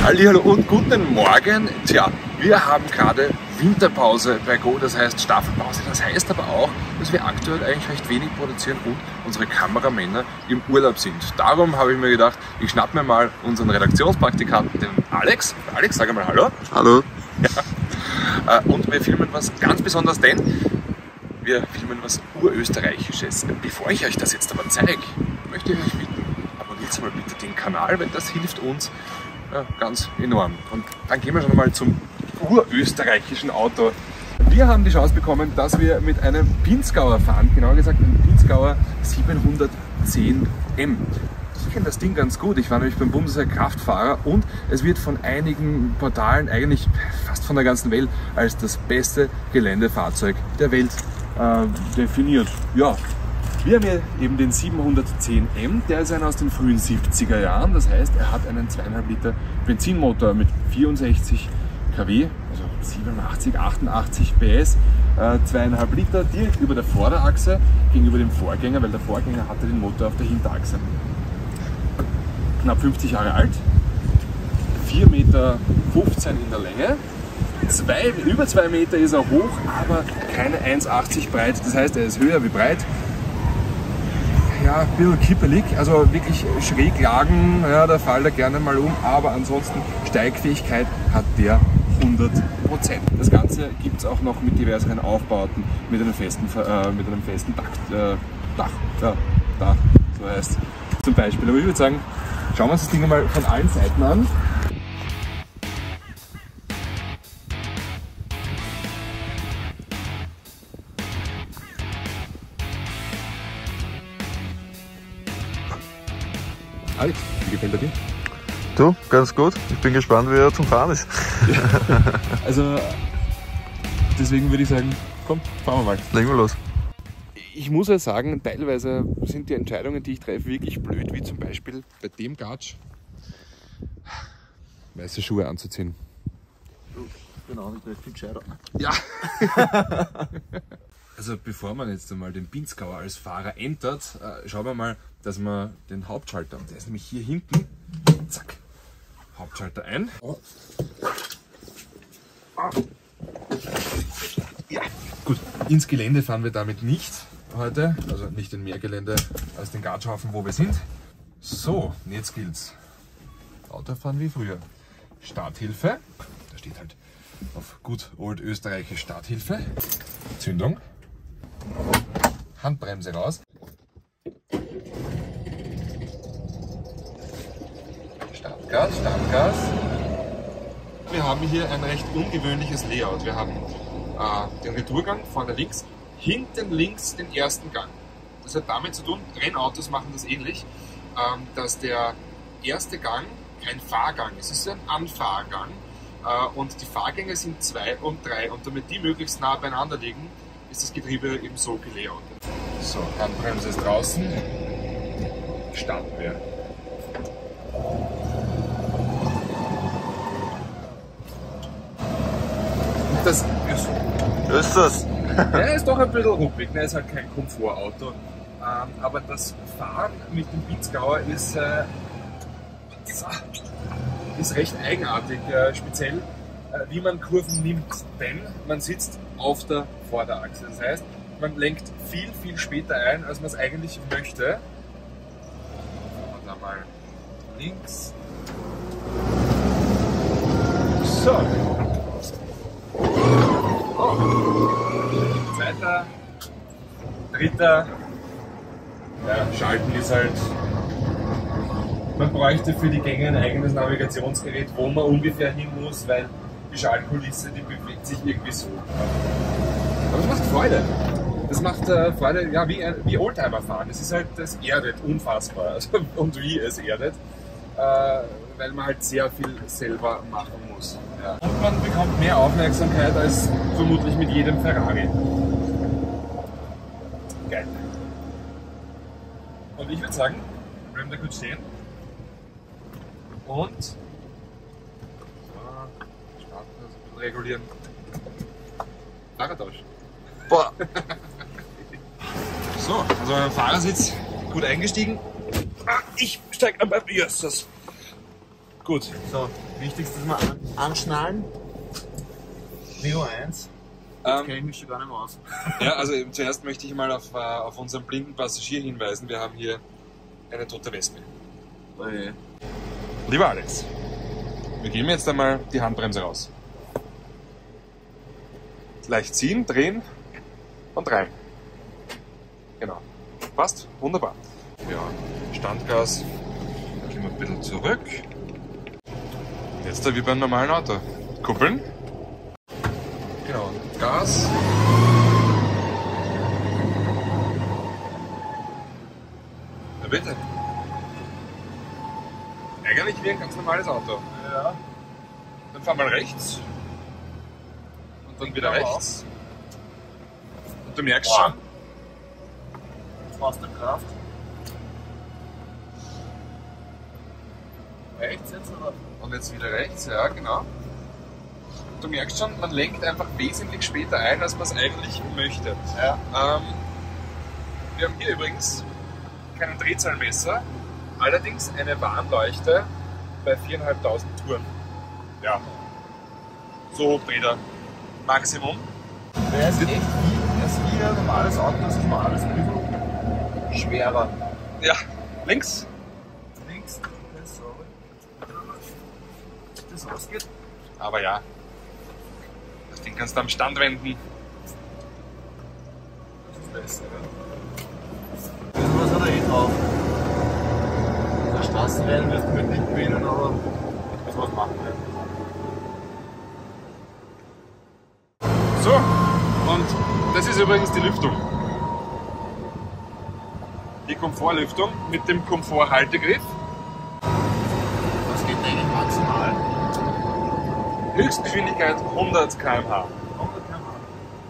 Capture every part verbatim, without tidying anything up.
Hallihallo und guten Morgen. Tja, wir haben gerade Winterpause bei Go, das heißt Staffelpause. Das heißt aber auch, dass wir aktuell eigentlich recht wenig produzieren und unsere Kameramänner im Urlaub sind. Darum habe ich mir gedacht, ich schnapp mir mal unseren Redaktionspraktikanten, den Alex. Alex, sag mal Hallo. Hallo. Ja. Und wir filmen was ganz Besonderes, denn wir filmen was Urösterreichisches. Bevor ich euch das jetzt aber zeige, möchte ich euch bitten, abonniert mal bitte den Kanal, weil das hilft uns ja, ganz enorm. Und dann gehen wir schon mal zum urösterreichischen Auto. Wir haben die Chance bekommen, dass wir mit einem Pinzgauer fahren, genauer gesagt einem Pinzgauer siebenhundertzehn M. Ich kenne das Ding ganz gut, ich war nämlich beim Bundesheer Kraftfahrer und es wird von einigen Portalen, eigentlich fast von der ganzen Welt, als das beste Geländefahrzeug der Welt äh, definiert. Ja. Wir haben hier eben den siebenhundertzehn M, der ist einer aus den frühen siebziger Jahren, das heißt, er hat einen zwei Komma fünf Liter Benzinmotor mit vierundsechzig Kilowatt, also siebenundachtzig, achtundachtzig P S, äh, zwei Komma fünf Liter direkt über der Vorderachse gegenüber dem Vorgänger, weil der Vorgänger hatte den Motor auf der Hinterachse. Knapp fünfzig Jahre alt, vier Meter fünfzehn in der Länge, zwei, über zwei Meter ist er hoch, aber keine eins achtzig breit, das heißt, er ist höher wie breit. Ja, ein bisschen kippelig, also wirklich schräg lagen, ja, da fällt er gerne mal um, aber ansonsten Steigfähigkeit hat der hundert Prozent. Das Ganze gibt es auch noch mit diversen Aufbauten, mit einem festen, äh, mit einem festen Dach, äh, Dach, ja, Dach, so heißt zum Beispiel. Aber ich würde sagen, schauen wir uns das Ding mal von allen Seiten an. Alex, wie gefällt er dir? Du, ganz gut. Ich bin gespannt, wie er zum Fahren ist. Also, deswegen würde ich sagen, komm, fahren wir mal. Legen wir los. Ich muss ja sagen, teilweise sind die Entscheidungen, die ich treffe, wirklich blöd, wie zum Beispiel bei dem Gatsch weiße Schuhe anzuziehen. Genau, ich treffe viel gescheiter. Ja! Also bevor man jetzt einmal den Pinzgauer als Fahrer entert, äh, schauen wir mal, dass wir den Hauptschalter, und der ist nämlich hier hinten, zack, Hauptschalter ein. Oh. Ja, gut, ins Gelände fahren wir damit nicht heute, also nicht in mehr Gelände als den Gatschhaufen, wo wir sind. So, und jetzt gilt's. Autofahren wie früher. Starthilfe, da steht halt auf gut old österreichisch Starthilfe. Zündung. Handbremse raus. Startgas, Startgas. Wir haben hier ein recht ungewöhnliches Layout. Wir haben äh, den Retourgang vorne links, hinten links den ersten Gang. Das hat damit zu tun, Rennautos machen das ähnlich, ähm, dass der erste Gang kein Fahrgang ist, es ist ein Anfahrgang äh, und die Fahrgänge sind zwei und drei und damit die möglichst nah beieinander liegen, ist das Getriebe eben so gelayoutet. So, Handbremse ist draußen, starten wir. Und das ist, ist das? der ist doch ein bisschen ruppig, ne? Ist halt kein Komfortauto. Ähm, aber das Fahren mit dem Pinzgauer ist, äh, ist recht eigenartig, äh, speziell äh, wie man Kurven nimmt, denn man sitzt auf der Vorderachse. Das heißt, man lenkt viel, viel später ein, als man es eigentlich möchte. Und dann mal links. So. Oh. Zweiter, dritter. Ja, Schalten ist halt. Man bräuchte für die Gänge ein eigenes Navigationsgerät, wo man ungefähr hin muss, weil die Schaltkulisse, die bewegt sich irgendwie so. Aber es macht Freude. Das macht äh, Freude, ja, wie, wie Oldtimer fahren. Es ist halt, das erdet unfassbar. Also, und wie es erdet. Äh, weil man halt sehr viel selber machen muss. Ja. Und man bekommt mehr Aufmerksamkeit als vermutlich mit jedem Ferrari. Geil. Und ich würde sagen, wir bleiben da gut stehen. Und so, starten, also regulieren. Fahrradtausch. Boah! So, also beim Fahrersitz gut eingestiegen. Ah, ich steig am Jesus. Gut. So, wichtigstes mal an, anschnallen. Video eins. Jetzt Ähm, kenne ich mich schon gar nicht mehr aus. ja, also zuerst möchte ich mal auf, äh, auf unseren blinden Passagier hinweisen. Wir haben hier eine tote Wespe. Oh je. Lieber Alex, wir geben jetzt einmal die Handbremse raus. Leicht ziehen, drehen und rein. Genau. Passt? Wunderbar. Ja, Standgas. Gehen wir ein bisschen zurück. Jetzt da wie beim normalen Auto. Kuppeln. Genau. Gas. Na bitte. Eigentlich wie ein ganz normales Auto. Ja. Dann fahren wir rechts. Und dann wieder rechts. Und du merkst schon. Jetzt machst du Kraft. Rechts jetzt oder? Und jetzt wieder rechts, ja genau. Du merkst schon, man lenkt einfach wesentlich später ein, als man es eigentlich möchte. Ja. Ähm, wir haben hier übrigens keinen Drehzahlmesser, allerdings eine Warnleuchte bei viertausendfünfhundert Touren. Ja. So hoch dreht er. Maximum. Der ist echt wie, der ist wie ein normales Auto, das ist mal alles ein bisschen schwerer. Ja, links. Links, das so. Das ausgeht. Aber ja, das Ding kannst du am Stand wenden. Das ist besser, ja. Also was hat er eh drauf? Der Straßenrennen wirst du mit nicht gewinnen, aber das was machen wir. So, und das ist übrigens die Lüftung. Die Komfortlüftung mit dem Komforthaltegriff. Was geht eigentlich maximal? Höchstgeschwindigkeit hundert Kilometer pro Stunde. hundert Kilometer pro Stunde.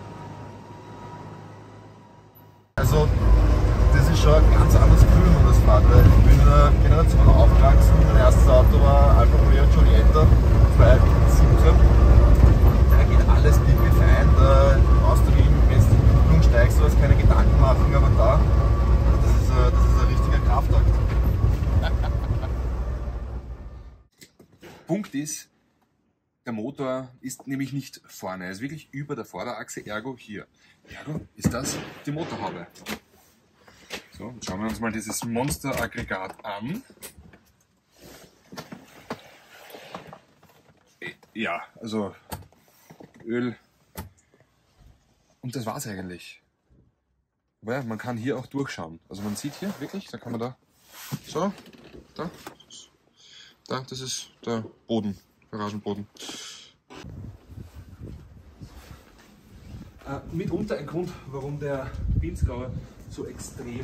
Also, das ist schon ein ganz anderes Gefühl, wenn man das fährt, weil ich bin in einer Generation aufgewachsen. Mein erstes Auto war Alfa Romeo Giulietta zweitausendsiebzehn. Da geht alles dicke fein, da brauchst du wie im besten Kupplung steigst, du hast keine Gedanken machen, aber da, das ist ein, das ist ein richtiger Kraftakt. Punkt ist, der Motor ist nämlich nicht vorne, er ist wirklich über der Vorderachse, ergo hier. Ergo ist das die Motorhaube. So, jetzt schauen wir uns mal dieses Monsteraggregat an. Ja, also Öl. Und das war's eigentlich. Aber ja, man kann hier auch durchschauen. Also man sieht hier wirklich, da kann man da, so, da, da, das ist der Boden, Garagenboden. Äh, mitunter ein Grund, warum der Pinzgauer so extrem,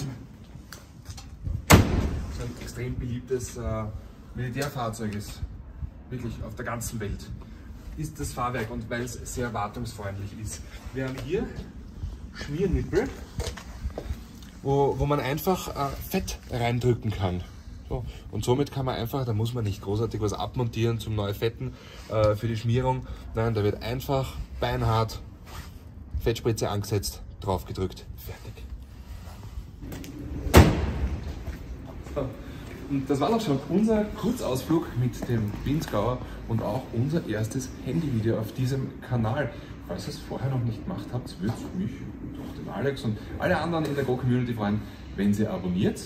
so ein extrem beliebtes äh, Militärfahrzeug ist. Wirklich auf der ganzen Welt. Ist das Fahrwerk und weil es sehr wartungsfreundlich ist. Wir haben hier Schmiernippel, wo, wo man einfach äh, Fett reindrücken kann. So. Und somit kann man einfach, da muss man nicht großartig was abmontieren zum neuen Fetten äh, für die Schmierung. Nein, da wird einfach beinhart Fettspritze angesetzt, drauf gedrückt, fertig. So. Und das war auch schon unser Kurzausflug mit dem Pinzgauer und auch unser erstes Handyvideo auf diesem Kanal. Falls ihr es vorher noch nicht gemacht habt, würde es mich, durch den Alex und alle anderen in der Go-Community freuen, wenn ihr abonniert.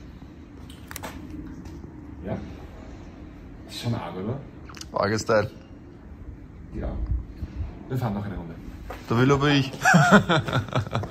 Ja, ist schon arg, oder? Arges Teil. Ja. Wir fahren noch eine Runde. Da will aber ich.